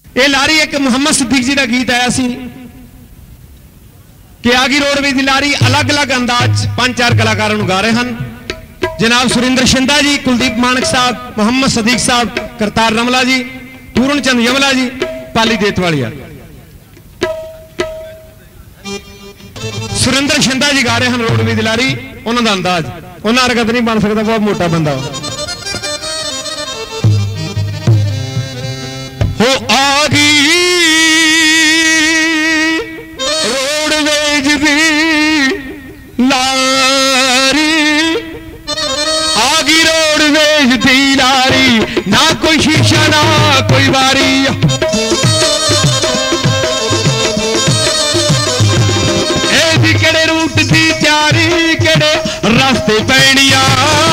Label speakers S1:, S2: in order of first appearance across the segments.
S1: ये लारी एक मुहम्मद सिद्दीक जी का गीत आया सी कि आगी रोडवेज की लारी अलग अलग अंदाज 5-4 कलाकारों गा रहे हैं। जनाब सुरिंदर शिंदा जी, कुलदीप मानक साहब, मोहम्मद सदीक साहब, करतार रमला जी, पूर्ण चंद यमला जी, पाली देतवालिया। सुरिंदर शिंदा जी गा रहे हैं रोडवेज की लारी, उन्होंने अंदाज उन्होंने हरकत नहीं बन सकता, बहुत मोटा बंदा हो। आगी रोडवेज दी लारी, आगी रोडवेज दी लारी, ना कोई शीशा ना कोई बारी, ए केड़े रूट दी तैयारी, केड़े रास्ते पैनिया।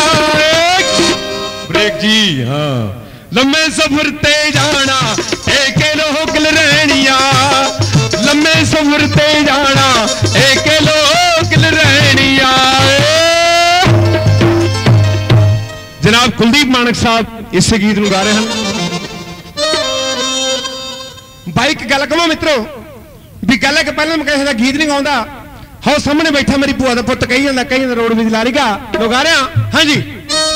S1: ब्रेक जी, हाँ लम्बे सफर ते जाना एक लोकल रहनिया, लम्बे सफर ते जाना एक लोकल रहनिया। जनाब कुलदीप मानक साहब इस गीत नु गा रहे हैं। बाइक गल कहो मित्रों भी गल के पहले मैं किसी का गीत नहीं गाँदा, हाँ सामने बैठा मेरी भूआ का पुत कही जाता, कही जाता रोडवेज लारी गा लोग गा रहे हैं। हाँ जी,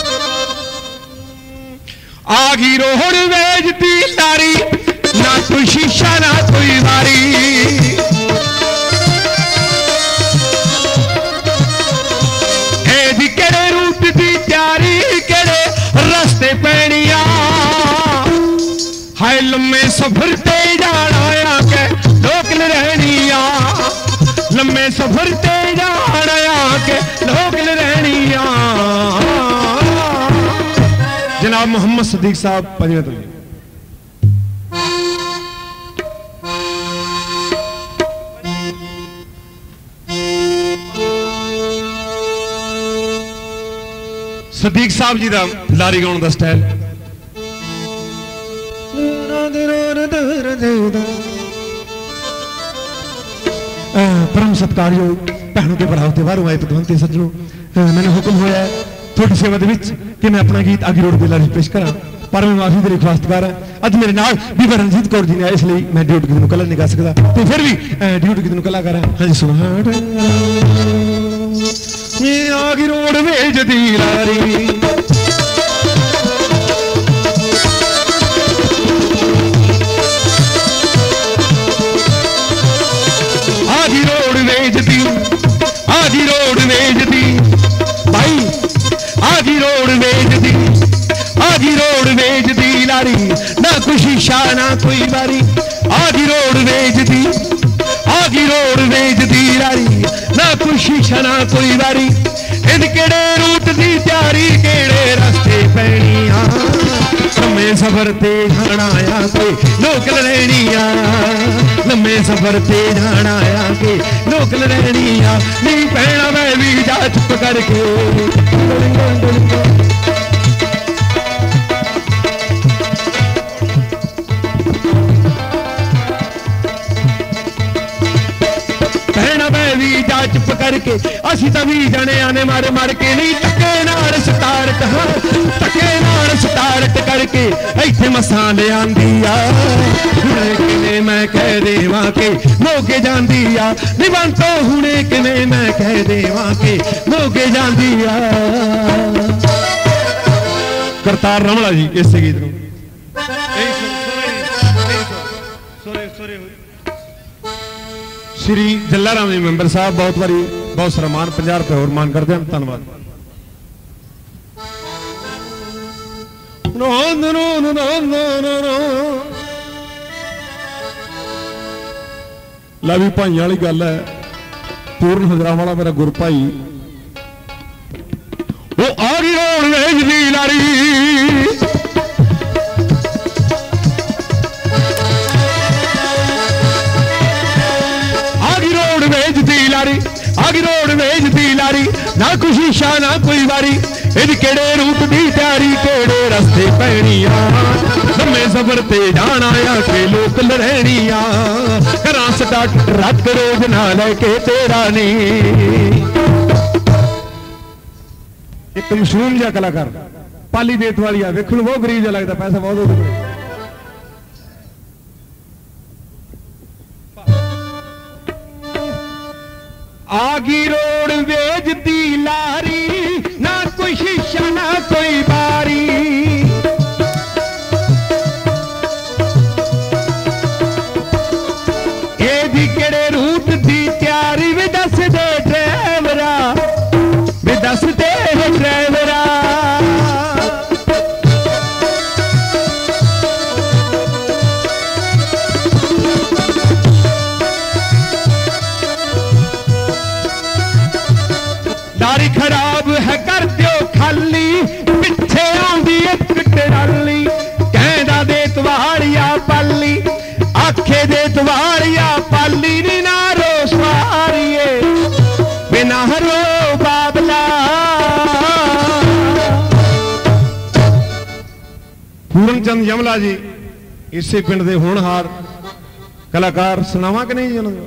S1: आगी रोडवेज दी लारी, ना कोई शीशा ना कोई बारी, केड़े रूट दी तैयारी, केड़े रास्ते पैनिया। हाय लम्बे सफर ते जाना के लोकल रहनिया, लम्बे सफर ते जाना के लोकल रहनिया। जनाब मोहम्मद सदीक साहब पंजवें तले। सदीक साहब जी का लारी गाउन का स्टाइल परम सत्कारयोग भैनों के भराव ते बाहरों आए पतवंते सज्जनों, मैंने हुक्म होया है थोड़ी सेवा कि मैं अपना गीत आगी रोड लारी पेश करा, पर मैं माफी मेरी ख्वास्तगार है। अज मेरे नाल बीबा रणजीत कौर जी ने, इसलिए मैं ड्यूट गीत कला नहीं गा सकता, तो फिर भी ड्यूट गीत कला करा। हाँ जी सुनो, आगी रोडवेज दी लारी, आगी रोडवेज दी, आगी रोडवेज दी भाई, आगी रोडवेज दी, आगी रोडवेज दी लारी, ना कोई शीशा ना कोई बारी, आगी रोडवेज दी, आगी रोडवेज दी लारी, ना कोई शीशा ना कोई बारी, इन केड़े रूट दी तैयारी, केड़े रास्ते पैनिया। लम्बे सफर ते जाना आ कोई लोकल रहनिया, लम्बे सफर ते जाना आ के लोकल रहनिया। नहीं पैना मैं भी जा चुप करके, पैना मैं भी जा चुप करके, असी तो भी जाने आने मारे मार के, नहीं धक्के नाल स्टार्ट, हाँ धक्के नाल स्टार्ट करके इत्थे मसां ले आंदी आ, हुणे किने मैं कह देवां के मोगे जांदी आ, निबंध तो हुणे किने मैं कह देवां के मोगे जांदी आ। करतार रमला जी इस गीत नूं श्री जलाराम जी मैंबर साहब बहुत बारी बहुत सारा मान 50 रुपए और मान करते हैं, धन्यवाद। ला भी भाई वाली गल है, पूर्ण हजरा वाला मेरा गुर भाई वो आगी रोडवेज दी लारी, आगी रोडवेज दी लारी, आगी रोडवेज दी लारी, ना कोई शीशा ना कोई बारी, इन केड़े रूट दी तैयारी, केड़े रास्ते पैनिया। लम्बे सफर ते जाना आ के लोकल रहनिया, करा स्टार्ट ट्रक रोज ना लेके तेरा नहीं। एक मशरूम जहा कलाकार पाली देतवालिया, वेखो बहुत गरीब जहा लगता, पैसा बहुत पूरन चंद यमला जी इसे पिंड के होनहार कलाकार, सुनावा कि नहीं जी उन्होंने?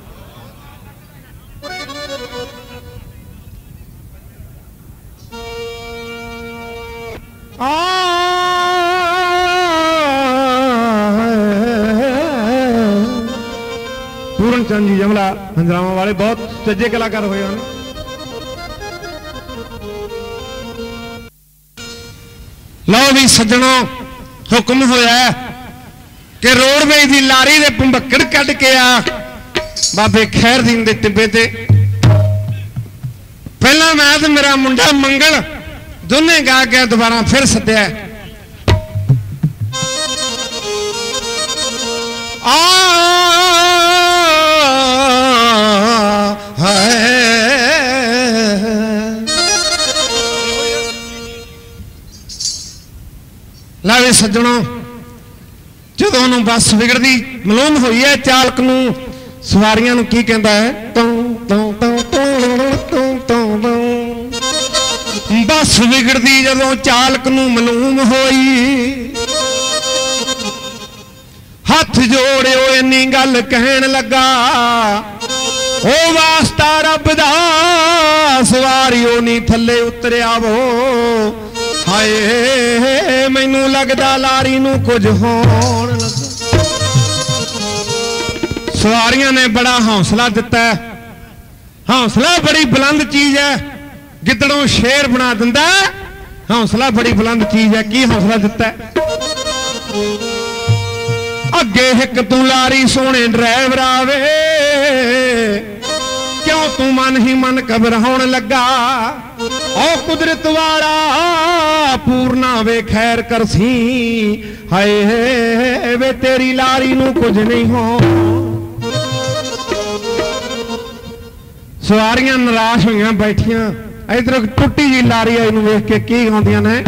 S1: पूरन चंद जी यमला हंजरावा वाले बहुत सज्जे कलाकार हुए हैं। लो भी सज्जनों, हुक्म होया कि रोडवेज की लारी दे भंबक्कड़ कट के आ बाबे खैरदीन दे टिब्बे ते। पहला मैं तो मेरा मुंडा मंगल दोने गा के दोबारा फिर सद्या। लावे सज्जनों, जो बस बिगड़ती मालूम हुई है चालक नूं सवारियां नूं की कहंदा है, बस बिगड़ती जदों चालक नूं मालूम होई, हथ जोड़ियो इन्नी गल कहन लगा, ओ वास्ता रब दा सवारियो नी थल्ले उतरिया वो, हाय मैनू लगदा लारी नूं कुछ होण लगा। सवारियां ने बड़ा हौसला दिता है। हौसला बड़ी बुलंद चीज है, गिदड़ों शेर बना दिंदा है। हौसला बड़ी बुलंद चीज है। की हौसला दिता है? अगे हिक तू लारी सोने ड्राइवर आवे, क्यों तू मन ही मन घबराउण लगा, ओ कुदरत वाला पूरना वे खैर करसी, हाय वे तेरी लारी नूं कुछ नहीं हो। सवारियां निराश हुई बैठिया, इधर टुटी जी लारी आई वेख के की गाउंदियां ने,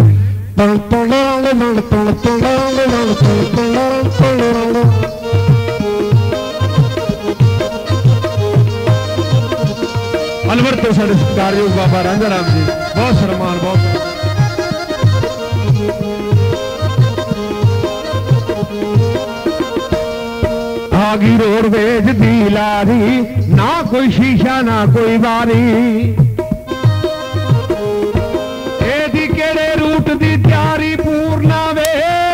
S1: अलवर तो साढ़े सत्कारयोग बाबा रांझा राम जी बहुत सरमान, बहुत आगी रोडवेज दी लारी, ना कोई शीशा ना कोई बारी, एदी केड़े रूट दी तैयारी पूरना वे,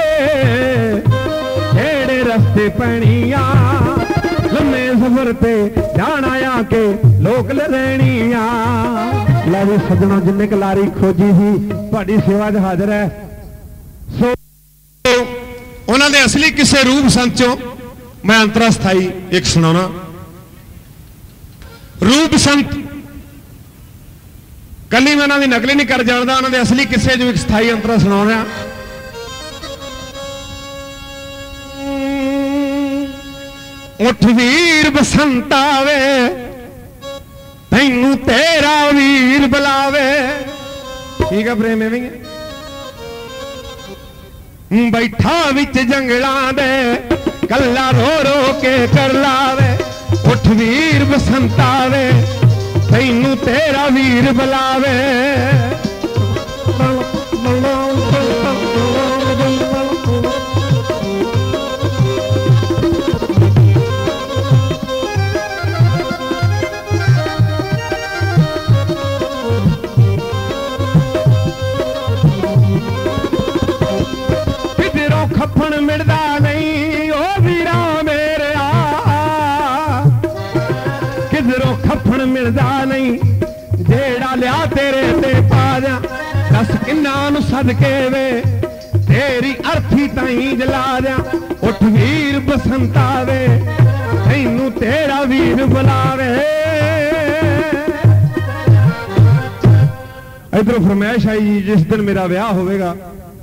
S1: केड़े रस्ते पैणिया लम्मे सफर पे जाना आके लोक लैनिया। लारी सज्जनों, जिन्ने क लारी खोजी थी तुहाडी सेवा च हाजिर है। सो उन्हां दे असली किसे रूप संत चों मैं अंतरा स्थाई एक सुनाना। रूप संत कली मैं उन्होंने नकली नहीं कर जानता, उन्होंने असली किस्से जो एक स्थाई अंतरा सुना रहा। उठ वीर बसंत आवे, तैनू तेरा वीर बुलावे। ठीक है, प्रेम भी बैठा विच जंगलां दे, कल्ला रो रो के कर लावे। उठ वीर बसंत आवे, तैनू तेरा वीर बुलावे। किधरों खपन मिलदा नहीं ओ वीरा मेरे, किधरों खपन मिलदा नहीं, जेड़ा लिया तेरे ते पा जा। दस किन्ना नू सदके वे, तेरी अर्थी ताई जला जा। उठ वीर बसंत आवे, तैनू तेरा वीर बुलावे। इधरों फरमाइश आई, जिस दिन मेरा ब्याह होगा